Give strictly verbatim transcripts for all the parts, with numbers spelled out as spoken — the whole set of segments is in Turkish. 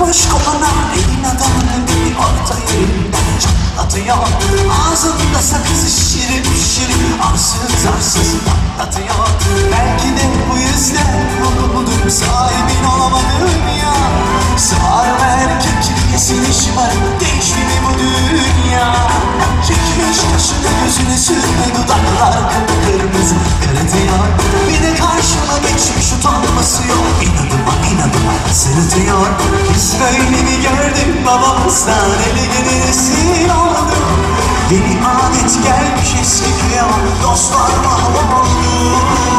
Takmış koluna elin adamını bir orta yerinden çatlatıyor. Ağzında sakızı şirin şirin arsız arsız patlatıyor. Belki de bu yüzden buldum sahibin olamadım ya. Sağır ve erkek kirkesini şımarıp değişti mi bu dünya? Çekmiş kaşını gözüne sürme dudaklar kıpkırmızı kırıtıyor. Bir de karşıma geçmiş utanması yok. İnadıma inadıma sırıtıyor. Biz böyle mi gördük babamızdan eli giderisin oldu. Yeni adet gelmiş eski köye ama dostlar mahvoldu.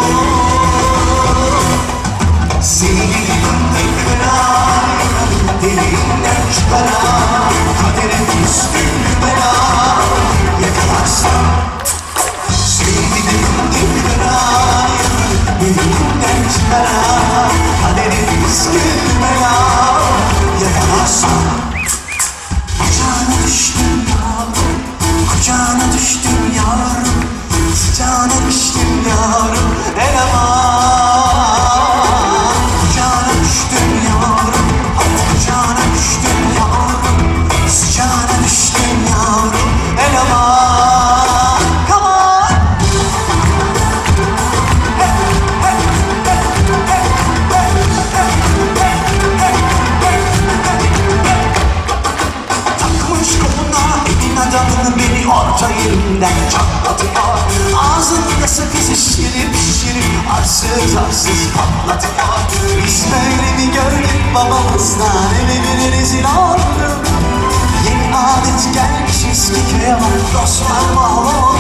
Sevgilim de kırar, deliğinden çıkarar. Kaderin üstünü bela yakalarsam. Sevgilim de kırar, deliğinden çıkarar. Kaderin üstünü bela yakalarsam. Kucağına düştüm yavrum, kucağına düştüm yavrum, sıcağına düştüm yavrum, eleman. Kucağına düştüm yavrum, kucağına düştüm yavrum, sıcağına düştüm yavrum, eleman. Come on! Hey, hey, hey, hey, hey, hey, hey, hey, hey. Takmış koluna elin adamını beni orta yerinden çatlatıyor. Ağzında sakızı şirin şirin arsız arsız patlatıyor. Biz böyle mi gördük babamızdan ele güne rezil olduk. Yeni adet gelmiş eski köye ama dostlar mahvoldu.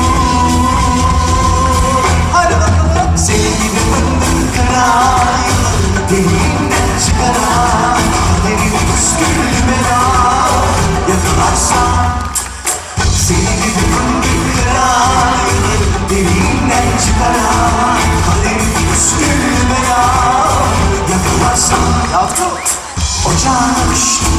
Hadi bakalım. Seni gibi fındık kırar, deliğinden çıkarar. Kaderin üstünü bela yakalarsam. Seni gibi fındık kırar, deliğinden çıkarar. Kaderin üstünü bela yakalarsam. Yavrum, ocağına düştüm